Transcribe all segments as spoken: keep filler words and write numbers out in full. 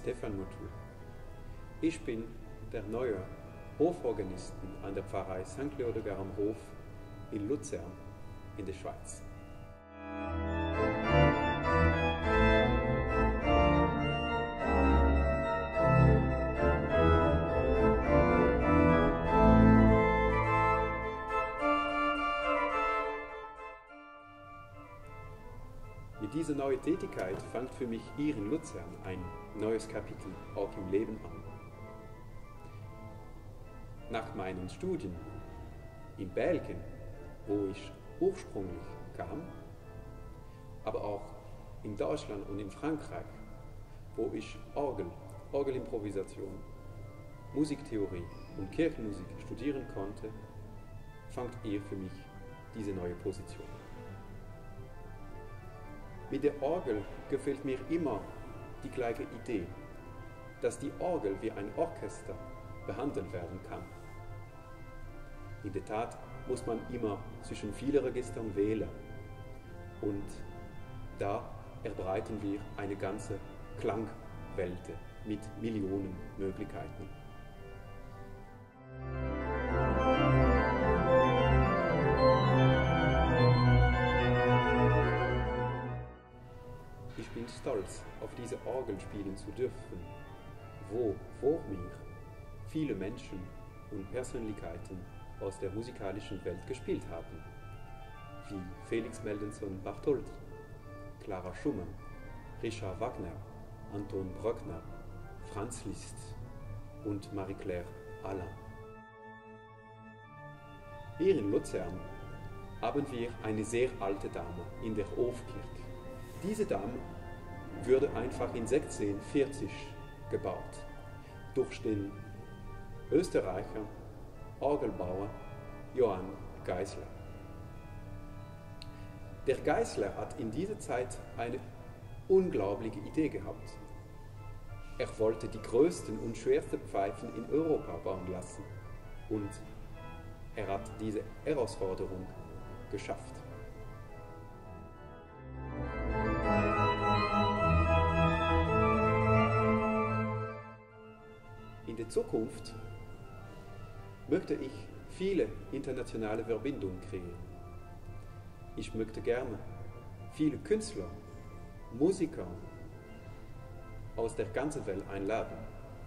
Stefan Motul. Ich bin der neue Hoforganisten an der Pfarrei Sankt Leodegar am Hof in Luzern in der Schweiz. Mit dieser neuen Tätigkeit fängt für mich hier in Luzern ein neues Kapitel auch im Leben an. Nach meinen Studien in Belgien, wo ich ursprünglich kam, aber auch in Deutschland und in Frankreich, wo ich Orgel, Orgelimprovisation, Musiktheorie und Kirchenmusik studieren konnte, fängt hier für mich diese neue Position. Mit der Orgel gefällt mir immer die gleiche Idee, dass die Orgel wie ein Orchester behandelt werden kann. In der Tat muss man immer zwischen vielen Registern wählen und da erbreiten wir eine ganze Klangwelt mit Millionen Möglichkeiten. Ich bin stolz, auf diese Orgel spielen zu dürfen, wo vor mir viele Menschen und Persönlichkeiten aus der musikalischen Welt gespielt haben, wie Felix Mendelssohn Bartholdy, Clara Schumann, Richard Wagner, Anton Bruckner, Franz Liszt und Marie-Claire Alain. Hier in Luzern haben wir eine sehr alte Dame in der Hofkirche. Diese Dame wurde einfach in sechzehnhundertvierzig gebaut durch den Österreicher Orgelbauer Johann Geisler. Der Geisler hat in dieser Zeit eine unglaubliche Idee gehabt. Er wollte die größten und schwersten Pfeifen in Europa bauen lassen und er hat diese Herausforderung geschafft. In der Zukunft möchte ich viele internationale Verbindungen kreieren. Ich möchte gerne viele Künstler, Musiker aus der ganzen Welt einladen.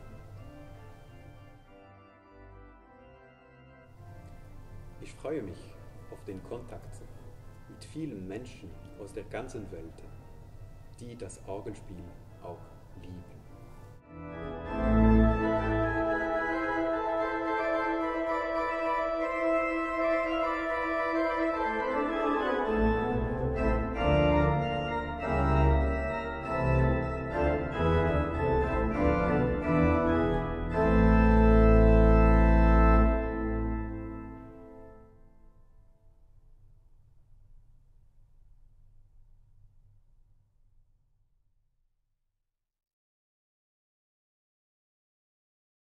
Ich freue mich auf den Kontakt mit vielen Menschen aus der ganzen Welt, die das Orgelspiel auch lieben.